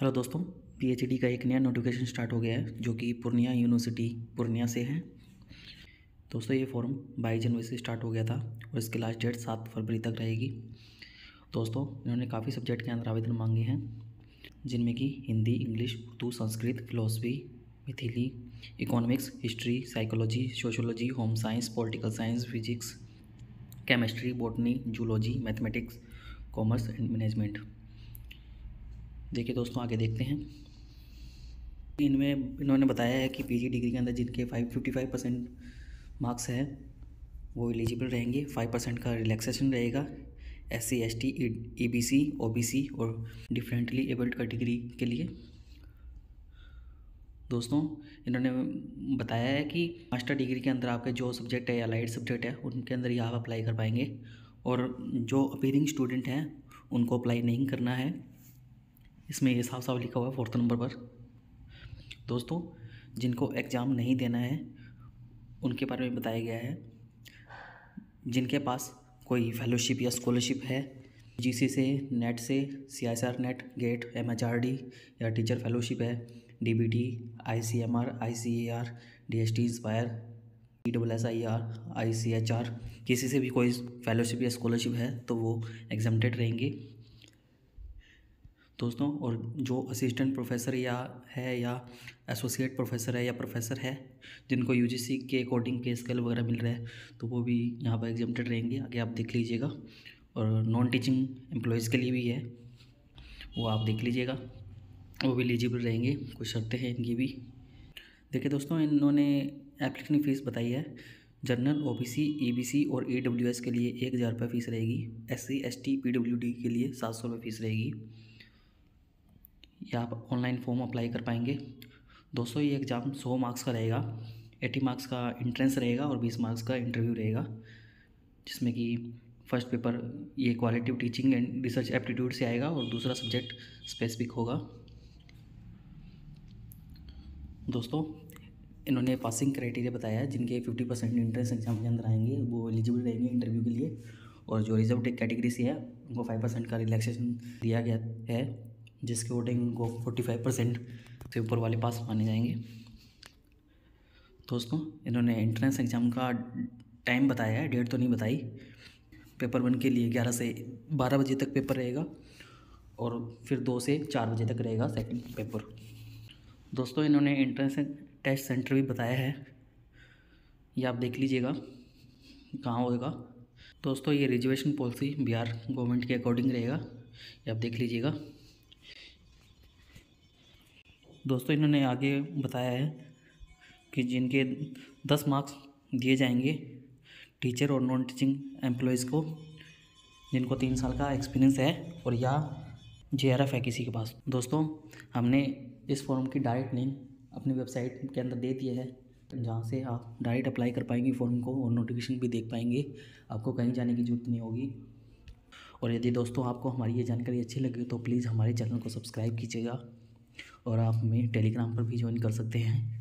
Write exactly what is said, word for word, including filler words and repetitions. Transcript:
Hello दोस्तों, PhD का एक नया नोटिफिकेशन स्टार्ट हो गया है जो कि पूर्णिया यूनिवर्सिटी पूर्णिया से है। दोस्तों ये फॉर्म बाईस जनवरी से स्टार्ट हो गया था और इसकी लास्ट डेट सात फरवरी तक रहेगी। दोस्तों इन्होंने काफ़ी सब्जेक्ट के अंदर आवेदन मांगे हैं, जिनमें कि Hindi, English, Urdu, Sanskrit, philosophy, Maithili, economics, history, psychology, sociology, home science, political science, physics, chemistry, botany, zoology, mathematics, commerce and management. देखिए दोस्तों, आगे देखते हैं। इनमें इन्होंने बताया है कि पीजी डिग्री के अंदर जिनके five fifty five percent marks हैं वो एलिजिबल रहेंगे। फाइव परसेंट का रिलैक्सेशन रहेगा S C S T E B C O B C और डिफरेंटली एबल्ड कैटेगरी के लिए। दोस्तों इन्होंने बताया है कि मास्टर डिग्री के अंदर आपके जो सब्जेक्ट है या लाइट सब्जेक्ट है उनके अंदर ही आप अप्लाई कर पाएंगे, और जो अपीयरिंग स्टूडेंट हैं उनको अप्लाई नहीं करना है। इसमें ये साफ साफ लिखा हुआ है फोर्थ नंबर पर। दोस्तों जिनको एग्ज़ाम नहीं देना है उनके बारे में बताया गया है। जिनके पास कोई फेलोशिप या स्कॉलरशिप है जीसी से, नेट से, C S R net, gate, M H R D या टीचर फेलोशिप है, D B T, I C M R, I C A R, D S T inspire, E double S I R, I C H R, किसी से भी कोई fellowship या scholarship है तो वो एग्जाम्प्टेड रहेंगे। दोस्तों और जो असिस्टेंट प्रोफेसर या है या एसोसिएट प्रोफेसर है या प्रोफेसर है जिनको यूजीसी के अकॉर्डिंग पे स्केल वगैरह मिल रहा है तो वो भी यहाँ पर एग्जाम्प्टेड रहेंगे। आगे आप देख लीजिएगा। और नॉन टीचिंग एम्प्लॉयज़ के लिए भी है, वो आप देख लीजिएगा, वो भी एलिजिबल रहेंगे। कुछ शर्तें हैं इनकी भी। देखिए दोस्तों, इन्होंने एप्लीकेशन फ़ीस बताई है। जनरल, ओबीसी, ईबीसी और ईडब्ल्यूएस के लिए एक हज़ार रुपये फ़ीस रहेगी। एससी, एसटी, पीडब्ल्यूडी के लिए सात सौ रुपये फ़ीस रहेगी। या आप ऑनलाइन फॉर्म अप्लाई कर पाएंगे। दोस्तों ये एग्ज़ाम सौ मार्क्स का रहेगा। अस्सी मार्क्स का इंट्रेंस रहेगा और बीस मार्क्स का इंटरव्यू रहेगा, जिसमें कि फर्स्ट पेपर ये qualitative teaching and research aptitude से आएगा और दूसरा सब्जेक्ट स्पेसिफिक होगा। दोस्तों इन्होंने पासिंग क्राइटेरिया बताया है। जिनके फिफ्टी परसेंट इंट्रेंस एग्जाम के अंदर आएंगे वो एलिजिबल रहेंगे इंटरव्यू के लिए, और जो रिजर्व कैटेगरी से है उनको फाइव परसेंट का रिलैक्सेशन दिया गया है, जिसके अकॉर्डिंग उनको फोर्टी फाइव परसेंट से ऊपर वाले पास माने जाएंगे। दोस्तों इन्होंने एंट्रेंस एग्ज़ाम का टाइम बताया है, डेट तो नहीं बताई। पेपर वन के लिए ग्यारह से बारह बजे तक पेपर रहेगा और फिर दो से चार बजे तक रहेगा सेकंड पेपर। दोस्तों इन्होंने एंट्रेंस टेस्ट सेंटर भी बताया है, ये आप देख लीजिएगा कहाँ होगा। दोस्तों ये रिजर्वेशन पॉलिसी बिहार गवर्नमेंट के अकॉर्डिंग रहेगा, ये आप देख लीजिएगा। दोस्तों इन्होंने आगे बताया है कि जिनके दस मार्क्स दिए जाएंगे टीचर और नॉन टीचिंग एम्प्लॉयज़ को, जिनको तीन साल का एक्सपीरियंस है और या जे आर एफ है किसी के पास। दोस्तों हमने इस फॉर्म की डायरेक्ट लिंक अपनी वेबसाइट के अंदर दे दिया है, जहाँ से आप डायरेक्ट अप्लाई कर पाएंगे फॉर्म को और नोटिफिकेशन भी देख पाएंगे। आपको कहीं जाने की ज़रूरत नहीं होगी। और यदि दोस्तों आपको हमारी ये जानकारी अच्छी लगे तो प्लीज़ हमारे चैनल को सब्सक्राइब कीजिएगा, और आप हमें टेलीग्राम पर भी ज्वाइन कर सकते हैं।